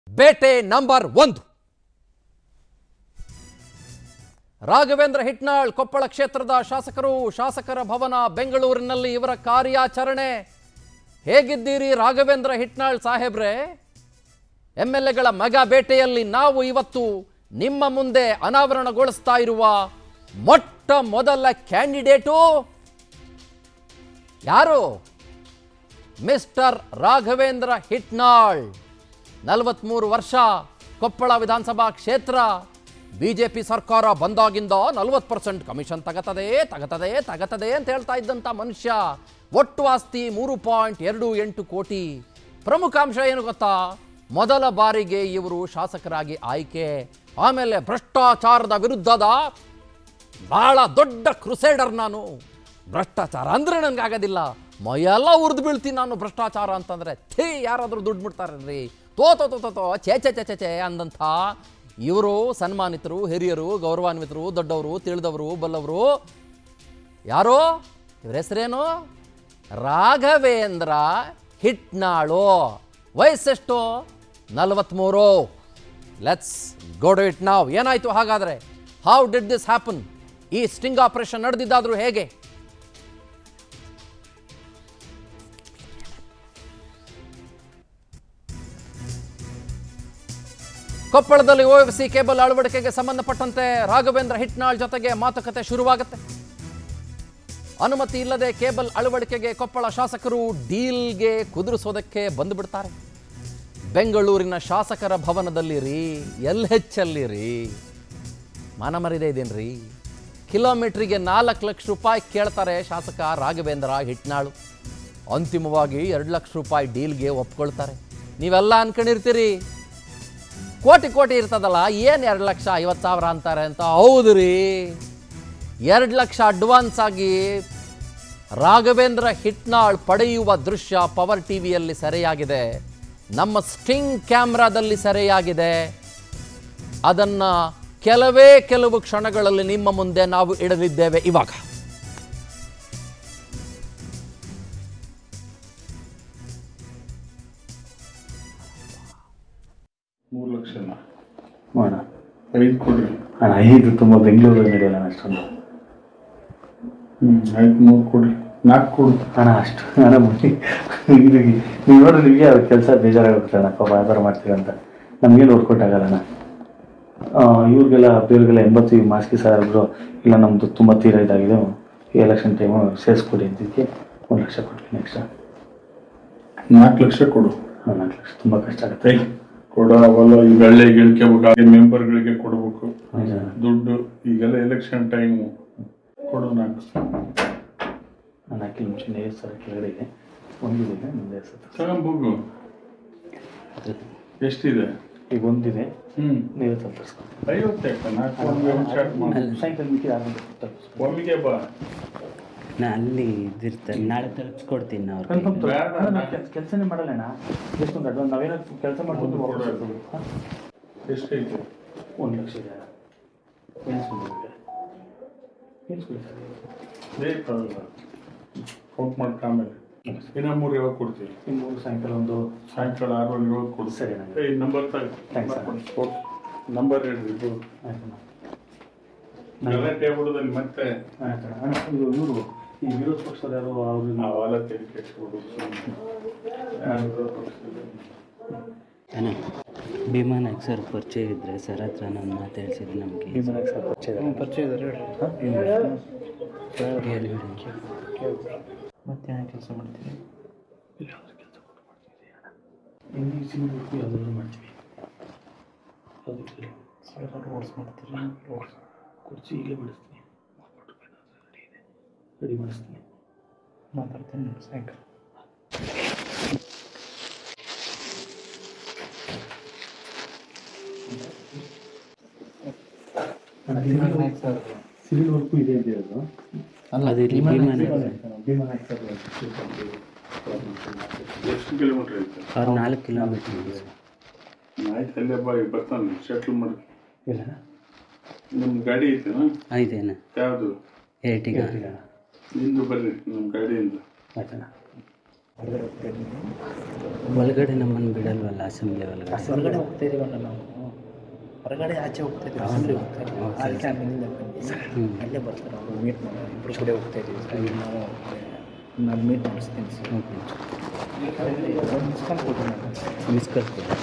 ಬೇಟೆ ನಂಬರ್ 1 ರಾಘವೇಂದ್ರ ಹಿಟ್ನಾಳ್ ಕೊಪ್ಪಳ ಕ್ಷೇತ್ರದ ಶಾಸಕರ ಭವನ ಬೆಂಗಳೂರಿನಲ್ಲಿ ಇವರ ಕಾರ್ಯಾಚರಣೆ. ಹೇಗಿದ್ದೀರಿ ರಾಘವೇಂದ್ರ ಹಿಟ್ನಾಳ್ ಸಾಹೇಬ್ರೆ? MLAಗಳ ಮೆಗಾ ಬೇಟೆಯಲ್ಲಿ ನಾವು ಇವತ್ತು ನಿಮ್ಮ ಮುಂದೆ ಅನಾವರಣಗೊಳಿಸ್ತಾ ಇರುವ ಮೊಟ್ಟ ಮೊದಲ ಕ್ಯಾಂಡಿಡೇಟು ಯಾರು? ಮಿಸ್ಟರ್ ರಾಘವೇಂದ್ರ ಹಿಟ್ನಾಳ್. 43 ವರ್ಷ, ಕೊಪ್ಪಳ ವಿಧಾನಸಭಾ ಕ್ಷೇತ್ರ. ಬಿಜೆಪಿ ಸರ್ಕಾರ ಬಂದಾಗಿಂದ 40% ಕಮಿಷನ್ ತಗತದೆ ಅಂತ ಹೇಳ್ತಾ ಇದ್ದಂಥ ಮನುಷ್ಯ. ಒಟ್ಟು ಆಸ್ತಿ 3.28 ಕೋಟಿ. ಪ್ರಮುಖ ಅಂಶ ಏನು ಗೊತ್ತಾ? ಮೊದಲ ಬಾರಿಗೆ ಇವರು ಶಾಸಕರಾಗಿ ಆಯ್ಕೆ. ಆಮೇಲೆ ಭ್ರಷ್ಟಾಚಾರದ ವಿರುದ್ಧದ ಬಹಳ ದೊಡ್ಡ ಕ್ರುಸೇಡರ್ ನಾನು. ಭ್ರಷ್ಟಾಚಾರ ಅಂದರೆ ನನಗಾಗೋದಿಲ್ಲ, ಮೈಯೆಲ್ಲ ಉರಿದು ಬೀಳ್ತೀನಿ ನಾನು ಭ್ರಷ್ಟಾಚಾರ ಅಂತಂದರೆ. ಯಾರಾದರೂ ದುಡ್ಡು ಬಿಡ್ತಾರಲ್ರಿ, ತೋ ಚೇ ಅಂದಂಥ ಇವರು ಸನ್ಮಾನಿತರು, ಹಿರಿಯರು, ಗೌರವಾನ್ವಿತರು, ದೊಡ್ಡವರು, ತಿಳಿದವರು, ಬಲ್ಲವರು. ಯಾರು ಇವ್ರ ಹೆಸರೇನು? ರಾಘವೇಂದ್ರ ಹಿಟ್ನಾಳು. ವಯಸ್ಸೆಷ್ಟು? 43. Let's go to it now. ಏನಾಯ್ತು ಹಾಗಾದ್ರೆ? How did this happen? ಈ ಸ್ಟಿಂಗ್ ಆಪರೇಷನ್ ನಡೆದಿದ್ದಾದ್ರೂ ಹೇಗೆ? ಕೊಪ್ಪಳದಲ್ಲಿ OFC ಕೇಬಲ್ ಅಳವಡಿಕೆಗೆ ಸಂಬಂಧಪಟ್ಟಂತೆ ರಾಘವೇಂದ್ರ ಹಿಟ್ನಾಳ್ ಜೊತೆಗೆ ಮಾತುಕತೆ ಶುರುವಾಗುತ್ತೆ. ಅನುಮತಿ ಇಲ್ಲದೆ ಕೇಬಲ್ ಅಳವಡಿಕೆಗೆ ಕೊಪ್ಪಳ ಶಾಸಕರು ಡೀಲ್ಗೆ ಕುದುರಿಸೋದಕ್ಕೆ ಬಂದುಬಿಡ್ತಾರೆ. ಬೆಂಗಳೂರಿನ ಶಾಸಕರ ಭವನದಲ್ಲಿ LH ಅಲ್ಲಿ ಮಾನಮರಿದೆ ಇದೇನ್ರಿ? ಕಿಲೋಮೀಟ್ರಿಗೆ 4 ಲಕ್ಷ ರೂಪಾಯಿ ಕೇಳ್ತಾರೆ ಶಾಸಕ ರಾಘವೇಂದ್ರ ಹಿಟ್ನಾಳು. ಅಂತಿಮವಾಗಿ 2 ಲಕ್ಷ ರೂಪಾಯಿ ಡೀಲ್ಗೆ ಒಪ್ಕೊಳ್ತಾರೆ. ನೀವೆಲ್ಲ ಅನ್ಕೊಂಡಿರ್ತೀರಿ ಕೋಟಿ ಇರ್ತದಲ್ಲ, ಏನು 2,50,000 ಅಂತಾರೆ ಅಂತ. ಹೌದು ರೀ, 2 ಲಕ್ಷ ಅಡ್ವಾನ್ಸ್ ಆಗಿ ರಾಘವೇಂದ್ರ ಹಿಟ್ನಾಳ್ ಪಡೆಯುವ ದೃಶ್ಯ ಪವರ್ ಟಿವಿಯಲ್ಲಿ ಸೆರೆಯಾಗಿದೆ. ನಮ್ಮ ಸ್ಟಿಂಗ್ ಕ್ಯಾಮ್ರಾದಲ್ಲಿ ಸೆರೆಯಾಗಿದೆ. ಅದನ್ನು ಕೆಲವು ಕ್ಷಣಗಳಲ್ಲಿ ನಿಮ್ಮ ಮುಂದೆ ನಾವು ಇಡಲಿದ್ದೇವೆ. ಇವಾಗ 3 ಲಕ್ಷ ಅಣ್ಣ, 5 ಕೊಡ್ರಿ ಅಣ್ಣ. 5 ತುಂಬ ಬೆಂಗಳೂರಲ್ಲಿ ನಡೆಯಲ್ಲ ಅಷ್ಟೊಂದು. ಆಯ್ತು, 3 ಕೊಡ್ರಿ, 4 ಕೊಡು ಅಣ್ಣ. ಅಷ್ಟು ಅಣ್ಣ ಇದು ನೀವು ನೋಡ್ರಿ, ನಿಮಗೆ ಅವ್ರ ಕೆಲಸ ಬೇಜಾರಾಗುತ್ತೆ ಅಣ್ಣ. ಪಾಪ ವ್ಯಾಪಾರ ಮಾಡ್ತೀವಿ ಅಂತ ನಮಗೇನು ಹೊರ್ಕೊಟ್ಟಾಗಲ್ಲ ಅಣ್ಣ. ಇವ್ರಿಗೆಲ್ಲ ಬೇರೆಗೆಲ್ಲ 80 ಮಾಸ್ಕಿ ಸಾಹೇಬ್ರು ಇಲ್ಲ ನಮ್ಮದು ತುಂಬ ತೀರ ಇದಾಗಿದೆ, ಎಲೆಕ್ಷನ್ ಟೈಮು ಸೇರಿಸ್ಕೊಡಿ ಅಂತಿದ್ದಕ್ಕೆ 1 ಲಕ್ಷ ಕೊಡ್ತೀನಿ ಎಕ್ಸ್ಟ್ರಾ. 4 ಲಕ್ಷ ಕೊಡು. 4 ಲಕ್ಷ ತುಂಬ ಕಷ್ಟ ಆಗುತ್ತೆ ಕೊಡ. ಅವಲ್ಲ ಈಗ ಹಳ್ಳಿ ಗಿಳ್ಕೆಬಿಟ್ಟು ಮೆಂಬರ್ಗಳಿಗೆ ಕೊಡಬೇಕು ದುಡ್ಡು. ಈಗೆಲ್ಲ ಎಲೆಕ್ಷನ್ ಟೈಮು ಕೊಡು. 4 ಮುಂಚೆ 5 ಸಾವಿರ ಕೆಳಗಡೆ ಇದೆ, ಒಂದಿದೆ, ಮುಂದೆ ತಗೊಂಬೋಗು. ಎಷ್ಟಿದೆ ಈಗ? ಒಂದಿದೆ, 50 ತರಿಸ್ಕೊಂಡು 50 ಸಾಯಂಕಾಲ ಮಿಕ್ಕಿದ 6 ಒಮ್ಮಿಗೆ ಬಾ. ನಾನು ಅಲ್ಲಿ ಇದಿರ್ತಾರೆ, ನಾಳೆ ತರಿಸ್ಕೊಡ್ತೀನಿ. ನಾವು ಕೆಲಸನೇ ಮಾಡಲ್ಲ ಅಣ್ಣ. ಎಷ್ಟೊಂದು ಅಡ್ವಾನ್ಸ್ ನಾವೇನಾದ್ರು ಕೆಲಸ ಮಾಡ್ಕೊಂಡು ಎಷ್ಟೈತೆ? 1 ಲಕ್ಷ ಇದೆ. ಔಟ್ ಮಾಡ್ಕ. ಆಮೇಲೆ ಇನ್ನು 3 ಯಾವಾಗ ಕೊಡ್ತೀವಿ? 3 ಸಾಯಂಕಾಲ 6 ಯಾವಾಗ ಕೊಡು. ಸರಿ ಅಣ್ಣ. ನಂಬರ್ ನಂಬರ್ ಹೇಳ್ರಿ. ಗಲಾಟೆ ಆಗ್ಬಿಡೋದಲ್ಲಿ ಮತ್ತೆ. ಇವರು ಈ ವಿರೋಧ ಪಕ್ಷದ ಯಾರು ಅವ್ರು ನಾವೆಲ್ಲ ತೆಗೆ ಕೆಡ್ಸ್ಕೊಡು. ಭೀಮಾ ನಾಯ್ಕ ಸರ್ ಪರಿಚಯ ಇದ್ದರೆ ಸರ್ ಹತ್ರ ನಾನು ಮಾತಾಡ್ಸಿದ್ದು. ನಮಗೆ ಭೀಮಾ ನಾಯ್ಕ ಸರ್ ಪರಿಚಯ ಇದ್ದಾರೆ ಹೇಳಿ. ಮತ್ತೆ ಏನು ಕೆಲಸ ಮಾಡ್ತೀವಿ? ಇಲ್ಲ ಕೆಲಸ ಮಾಡ್ತೀವಿ. ಯಾವ್ದಾದ್ರು ಮಾಡ್ತೀವಿ. ಯಾವ್ದಾದ್ರು ಓಡಿಸ್ ಮಾಡ್ತೀವಿ. ಕುರ್ಚಿ ಈಗಲೇ ಬಿಡಿಸ್ತೀನಿ, ರೆಡಿ ಮಾಡಿಸ್ತೀನಿ. ಮಾತಾಡ್ತೀನಿ ಸಾಯಂಕಾಲ. ಸಿವಿಲ್ ವರ್ಕು ಇದೆ ಅಂತ ಹೇಳೋದು ಅಲ್ಲ, ಅದು ಭೀಮಾ ನಾಯ್ಕ ಸರ್. ಎಷ್ಟು ಕಿಲೋಮೀಟ್ರ್ ಐತೆ? 4 ಕಿಲೋಮೀಟ್ರ್ ಇದೆ. ಆಯ್ತು, ಅಲ್ಲೇ ಬಾ, ಬರ್ತಾನೆ ಶಟ್ಲ್ ಮಾಡಿ. ಇಲ್ಲ, ನಿಮ್ಮ ಗಾಡಿ ಐತೆನಾ? ಐತೆನಾ? ಯಾವುದು? Ertiga. ನಿಂದು ಬರ್ರಿ ನಮ್ಮ ಗಾಡಿಯಿಂದ. ಆಯ್ತಣ್ಣ. ಹೊರಗಡೆ ಹೋಗ್ತಾ ಇದ್ದೀನಿ. ಒಳಗಡೆ ನಮ್ಮನ್ನು ಬಿಡಲ್ವಲ್ಲ ಅಸೆಂಬ್ಲಿ ಒಳಗಡೆ. ಹೊರಗಡೆ ಹೋಗ್ತಾ ಇದೀವಲ್ಲ ನಾವು, ಹೊರಗಡೆ ಆಚೆ ಹೋಗ್ತಾ ಇದ್ದೀವಿ, ಅಸೆಂಬ್ಲಿ ಹೋಗ್ತಾ ಇದ್ದೀವಿ. ಅದಕ್ಕೆ ಆಮೇಲಿಂದ ಅಲ್ಲೇ ಬರ್ತಾರೆ ಅವರು ಮೀಟ್ ಮಾಡೋದು. ಇಬ್ಬರು ಕೂಡ ಹೋಗ್ತಾ ಇದ್ದೀವಿ. ನಾನು ಮೀಟ್ ಮಾಡಿಸ್ತೀನಿ ಸರ್. ಓಕೆ ಮಿಸ್ಕಾಲ್ ಕೊಟ್ಟು ಮಿಸ್ ಕಳ್ತೀನಿ.